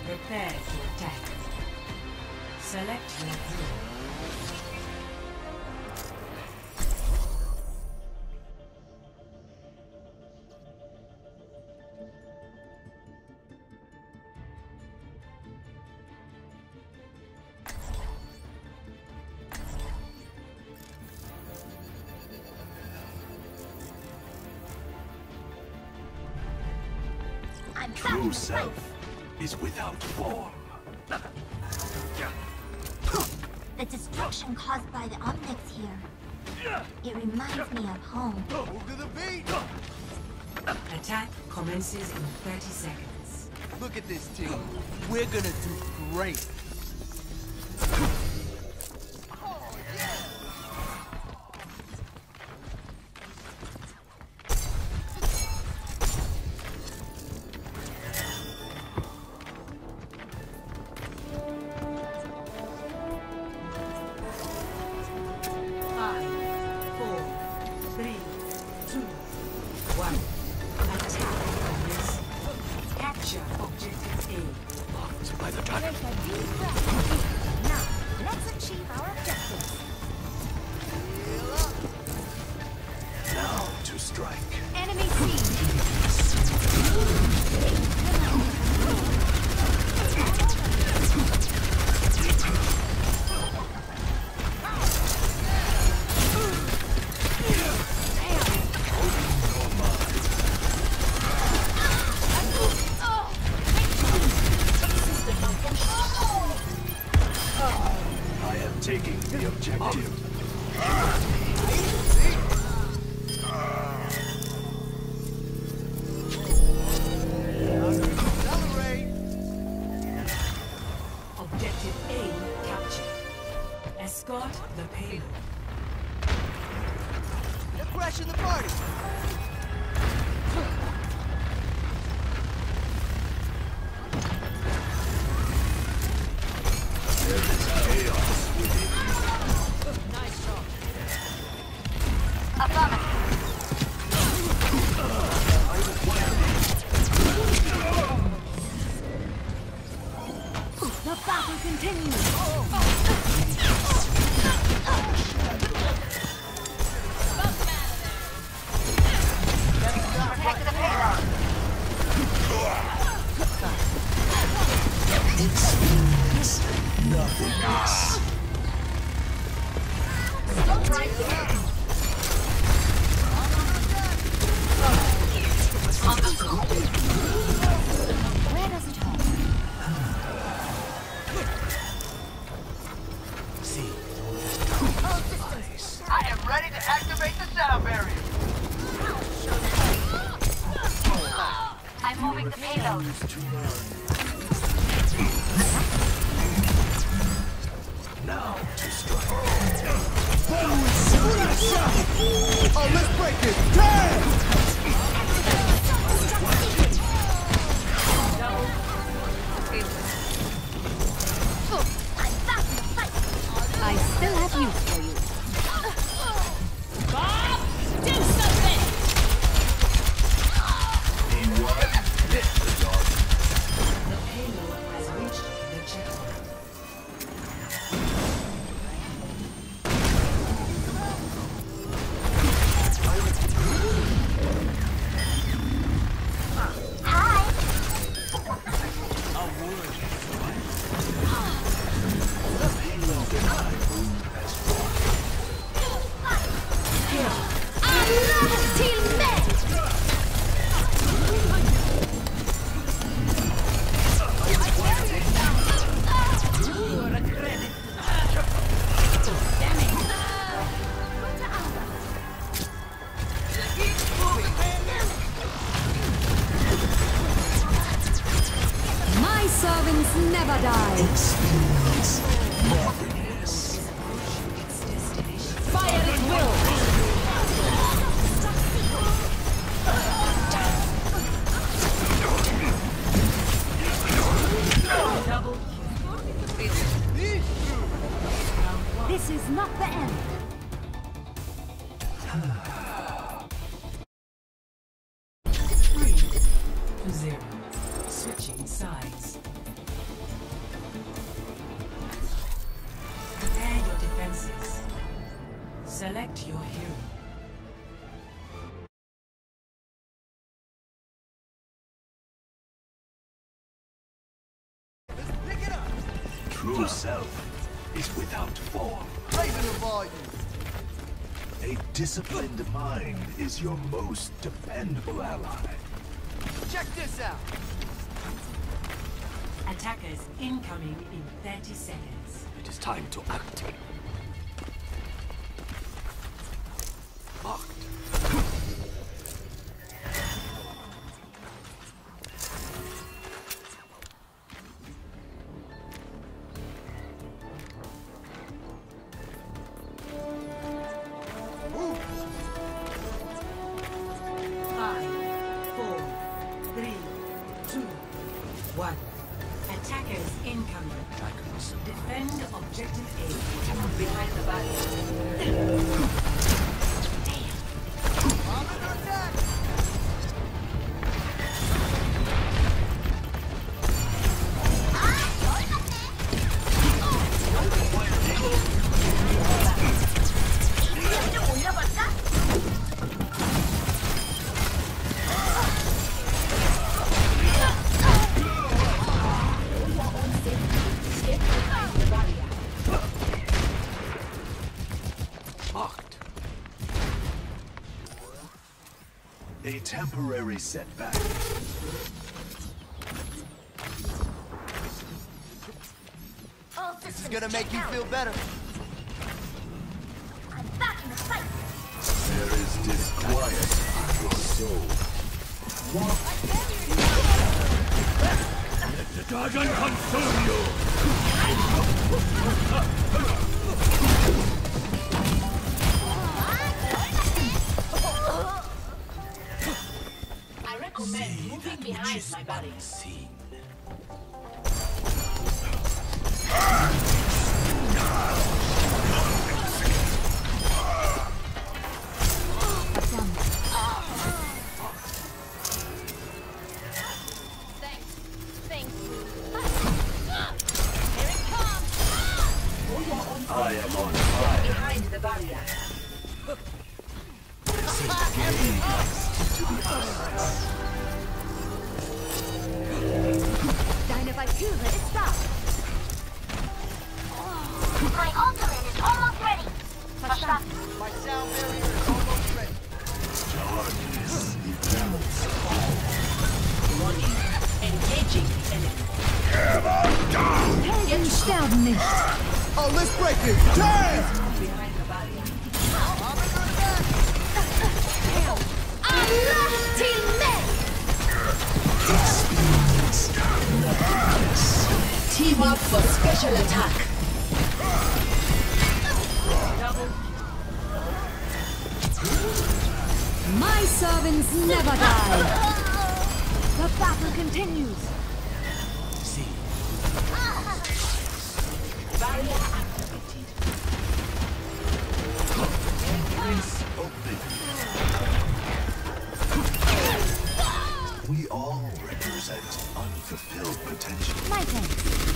Prepare to attack. Select your hero. True self is without form. The destruction caused by the Omnics here. It reminds me of home. Move to the beat! Attack commences in 30 seconds. Look at this team. We're gonna do great. Taking the objective. Objective A captured. Escort the payload. They're crashing the party. The battle continues. Protect the payload. Experience nothingness. Right here. Where does it hurt? See. I am ready to activate the sound barrier. I'm moving the payload. Now to strike. Oh, let's break it. Damn! I still have use for you. Bob, do something! Hit the dog. The payload has reached the checkpoint. Servants never die. Experience nothingness. Fire at will! This is not the end. 3-0. Switching sides. true self is without form. Raising the volume. A disciplined mind is your most dependable ally. Check this out. Attackers incoming in 30 seconds. It is time to act. Marked. Attackers incoming. Defend objective A. Behind the barrier. I'm under attack. A temporary setback. This is gonna make you feel better. I'm back in the fight. There is disquiet in your soul. Let the dragon consume you! I recommend moving behind my barrier. Thanks. Here it comes. I am on fire. Behind the barrier. Dynamite 2, let it stop. My ultimate is almost ready. Verstanden. My sound barrier is almost ready. Darkness envelops Engaging the enemy. Helden sterben nicht. Oh, let's break it. Damn! Behind the barrier. I'm under attack. Team up for special attack. Double. My servants never die. The battle continues. Barrier activated. We all represent unfulfilled potential. My thanks.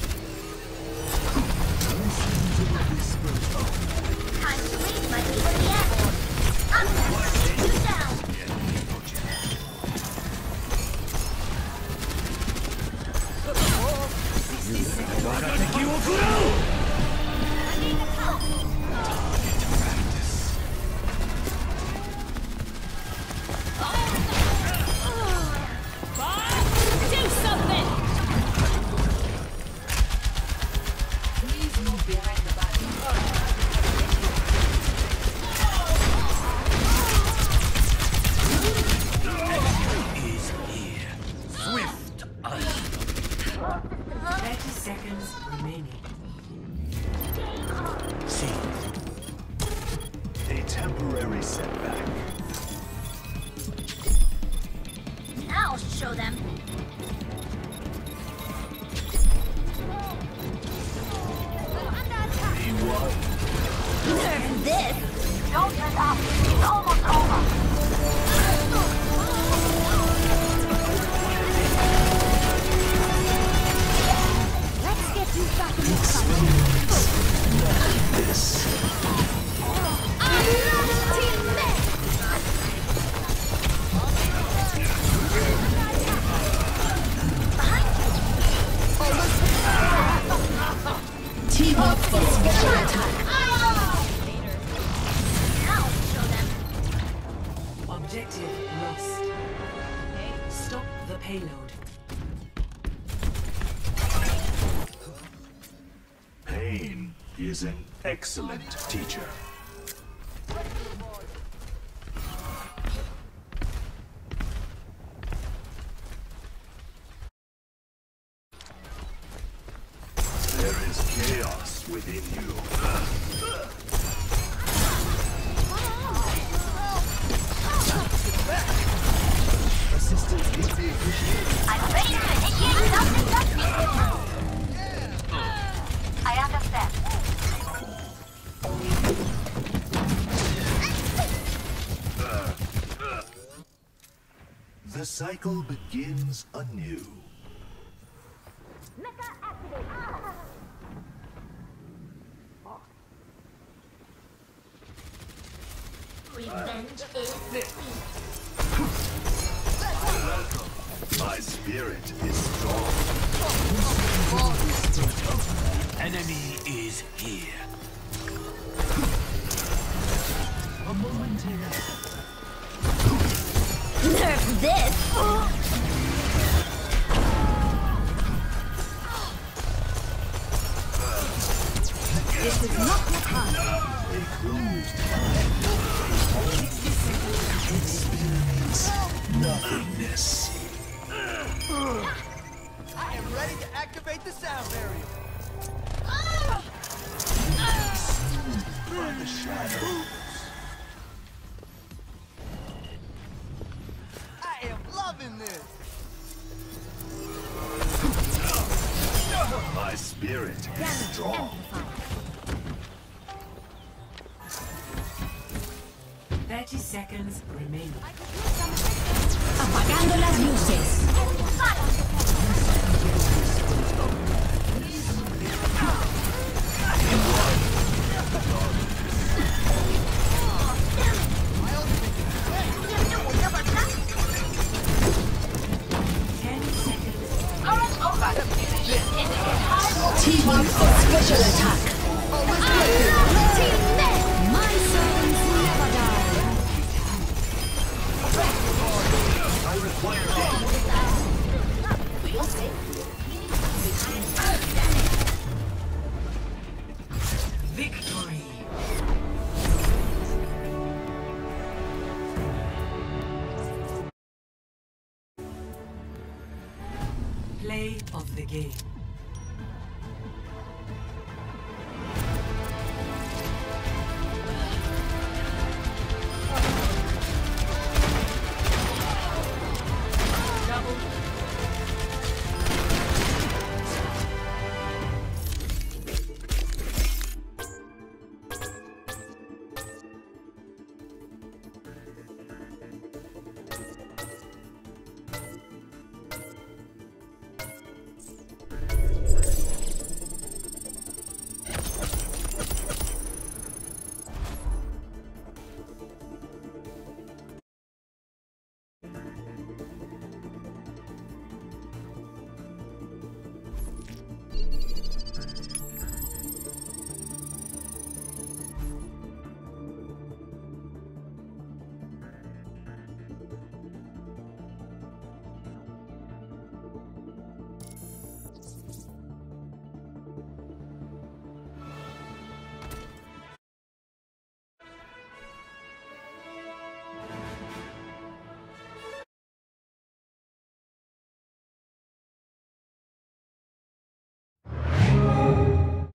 Listen to the whispers of Time to leave my people the end. I'm gonna take you down. the enemy project. Do something! Please move behind the barrier. Is here. Swift as 30 seconds remaining. see. A temporary setback. I'll show them. Meanwhile, Learn this. Don't let up. It's almost over. Let's get you back in the fight. Teammate. Behind you. Stop the payload. Pain is an excellent teacher. There is chaos within you. Assistance will be appreciated. I'm ready to initiate self-destruction. I understand. The cycle begins anew. Mecha activate. Revenge is sweet. My spirit is strong. Enemy is here. A momentary. Nerf this! This is not the time. A closed experience nothingness. I am ready to activate the sound barrier. By the shadows. I am loving this. My spirit is strong. 30 seconds remaining. Apagando las luces. Team up for special attack. My sons never die. I require Victory! Play of the game.